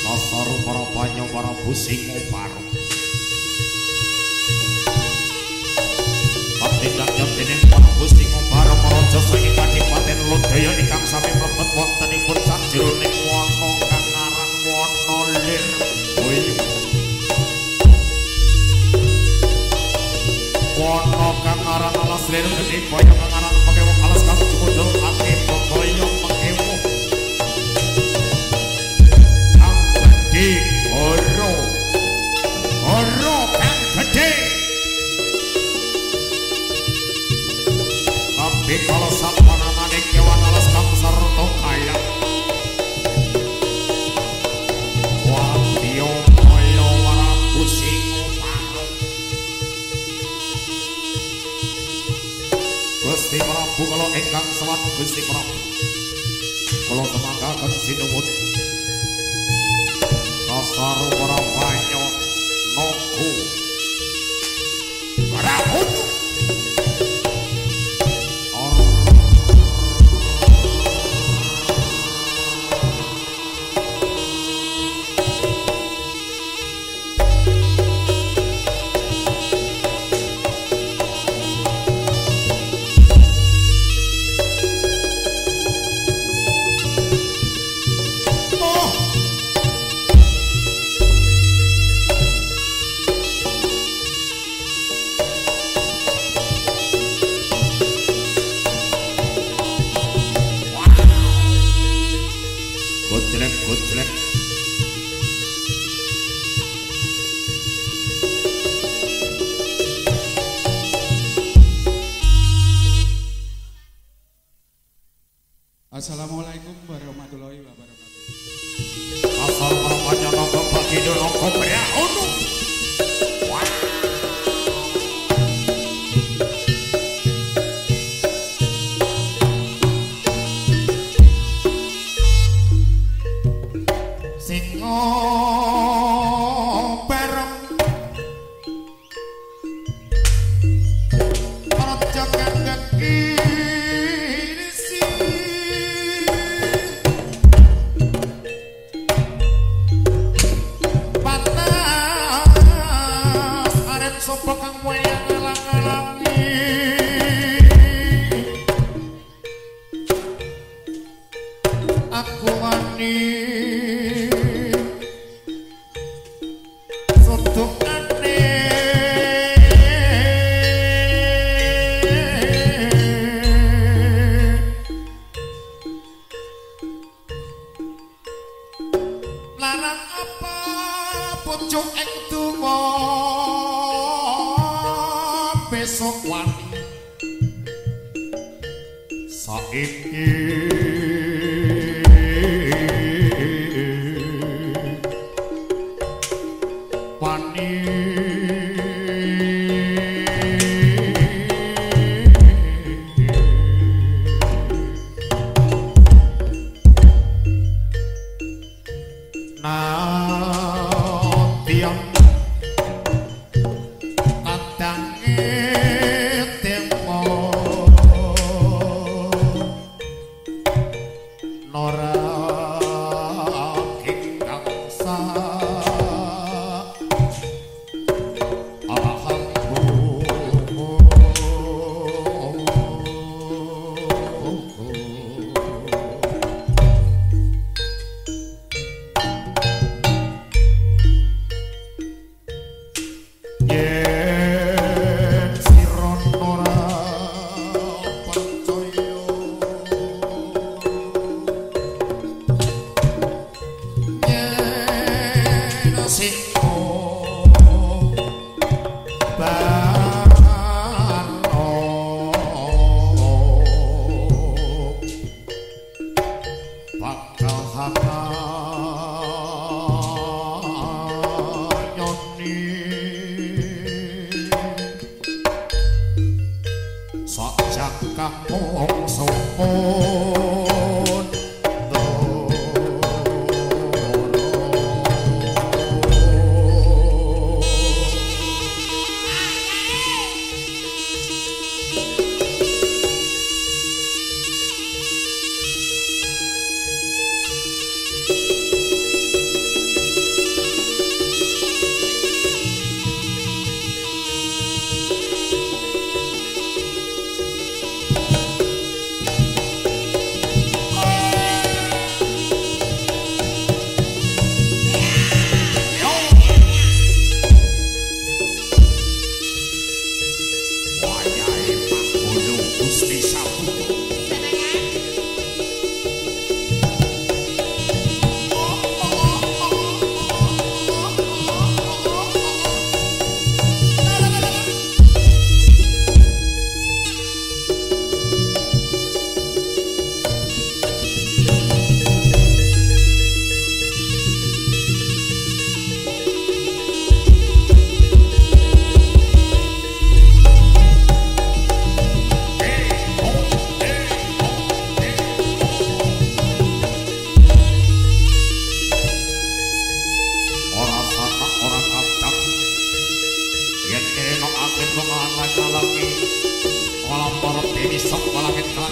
Sasaru para panyo para busing paru. Tindak dening para busing paru para jasa ing Kadipaten Lodaya ingkang sami mlebet wontenipun sajroning wana kang aran Wana Lir. Wana kang aran Alas Lir gede boyo kang aran Pakewo alas kang jumudul ati boyo Pakewo. Kang gede oro kang gede. Kabeh kala sapanamane kewan alas kang sarta kaya. Wadya kaya wara pusing paru. Gusti Prabu kala ingkang sewat Gusti Prabu. Kala temangkaken sinuwun. Sasaru para panyo noku. Barahun. Gojlek. Assalamualaikum warahmatullahi wabarakatuh. Asal para panjana bagi noko priaunu.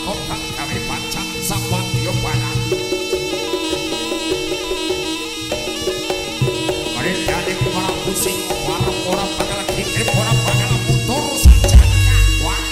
kok kang gawe pancak sawadya barang Karindane Prabu Singa warep ora bakal kikip ora bakal mundur sajaka wah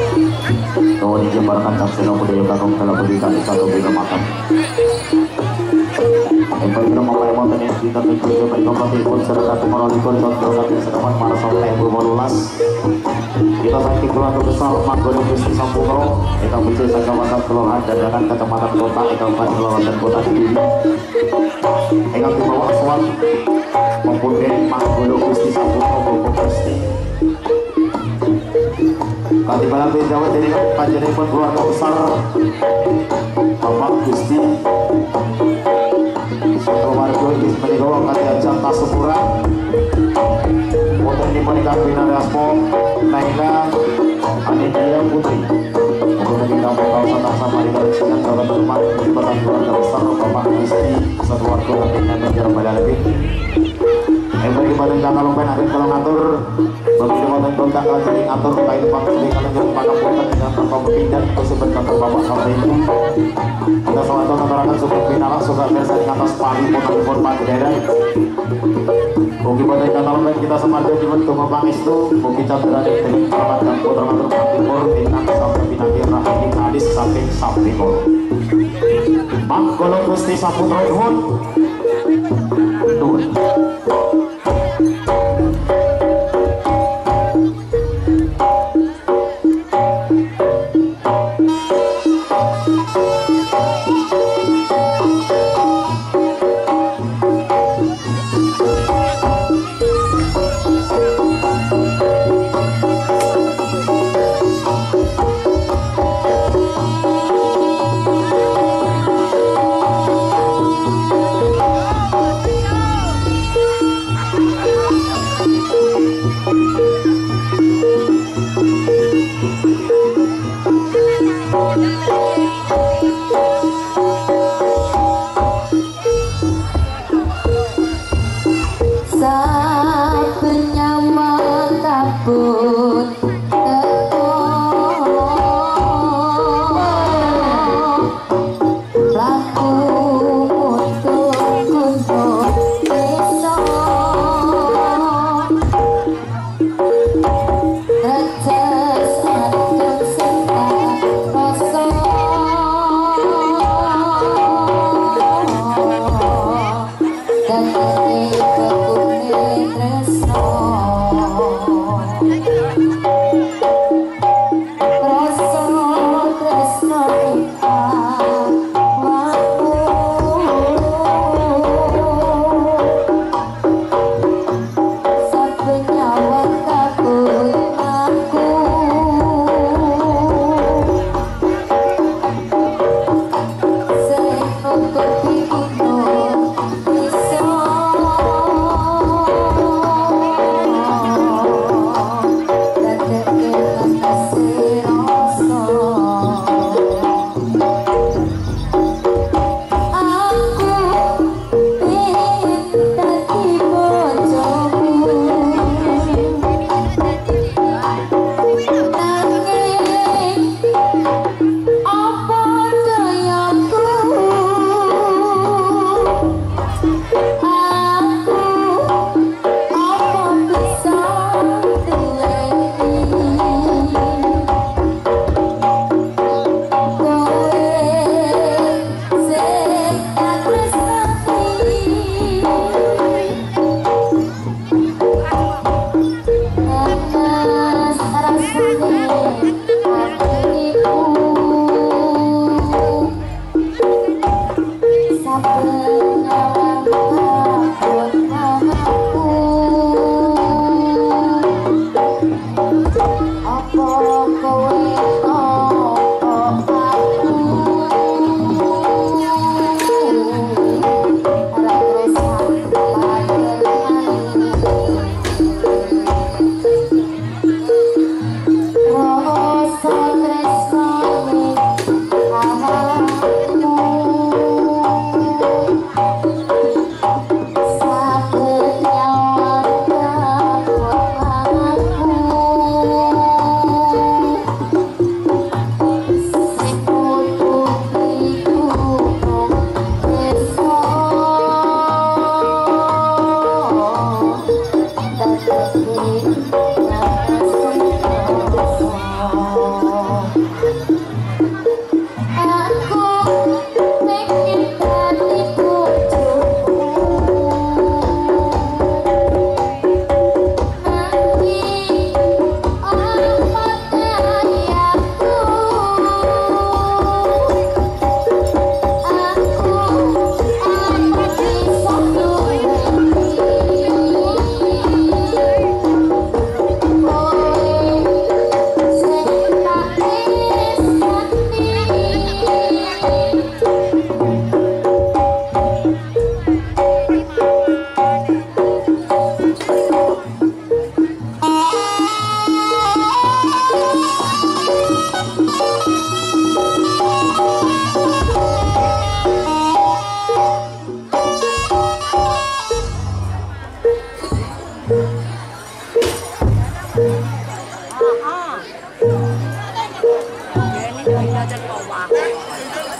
Kau dijembarkan saksena budaya kakung telah berikan satu bila makan. Baiklah mamae wonten ing kita mikir berkompati pun serta merolikun contoh saking sedepan marasal lebu molulas. Kita saiki keluarga besar Manggolo Gusti Sampurno ingkang becik saking kawasan Kelurahan Dandanan Kecamatan Kota ingkang Kabupaten dan Kota Kediri. Ingkang dibawa sowan Pemuda Manggolo Gusti Sampurno Bapak Gusti. Katibalan Jawa dari panjenengan keluarga besar Bapak Gusti Keluarga ini menikah kati ajang Tasupura Putri menikah Bina Raspo Naila Anindya Putri untuk menikah kawasan Nasa Marika Reksinan Jawa Termat Jembatan keluarga besar Bapak Gusti sekeluarga nanti nanti jalan pada lebih bagi badan kakak lupain akhir kalau ngatur begitu badan kontak lagi ngatur kait panggung kalau jangan pada punten dengan tanpa berpindah tersebut kata bapak sampai itu kita sama ngaturakan suka pinara suka biasa di atas pagi pun pagi daerah bagi badan kakak lupain kita semarga jimat kemabang itu bagi candra dengan kerabat dan putra ngatur timur bintang sampai binati rahim hadis samping timur Manggolo Gusti Saputra Nuwun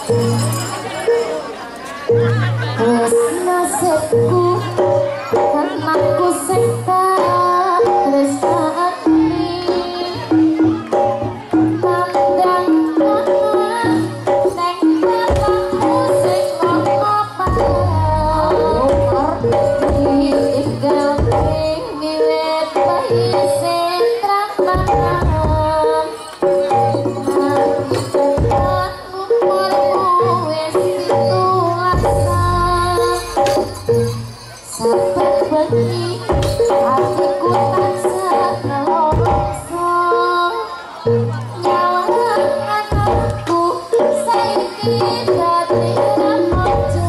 Wes nasibku anakku sing tak tresnani pandang neng bapakku sing ngopar ditinggal wiwit bayi sing tramanan nganti tekan umurku wis sampai bengi hatiku tansah nelongso nyawa anakku saiki dadi remaja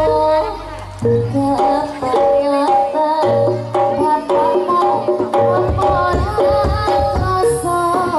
ternyata bapakmu ora krasa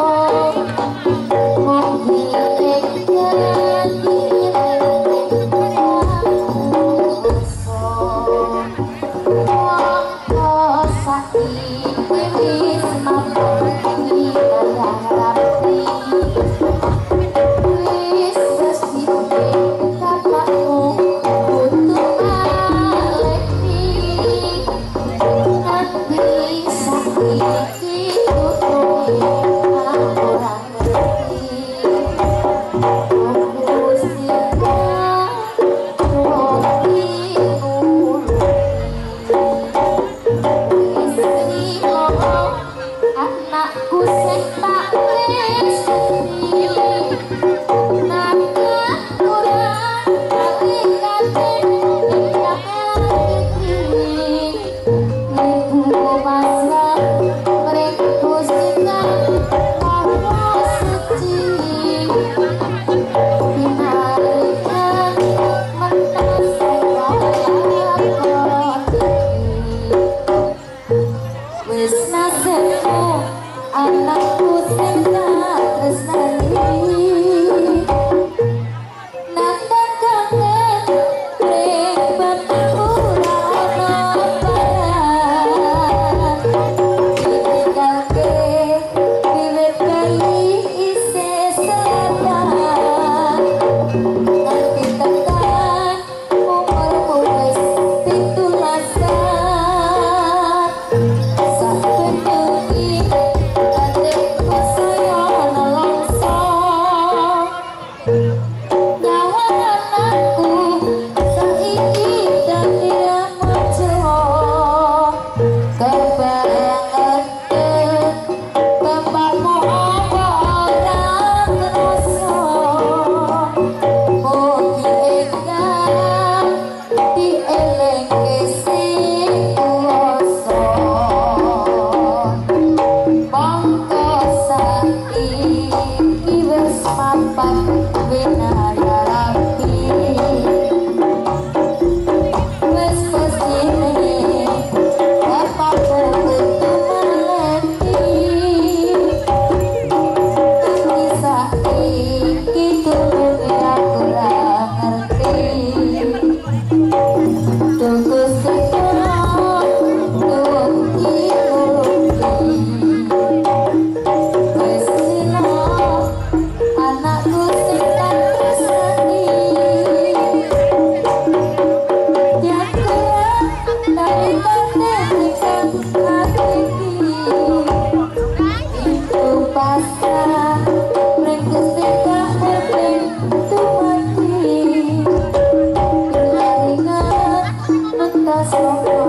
anakku sing tak tresnani nanging ora kali kate ibu pasrah mereka sing maha suci binarikan wis nasibku anakku sing tak tresnani nandang kangen ring bapakku ora ono barang ditinggalke wiwit bayi isih selamat nganti tekan umurku wis 说。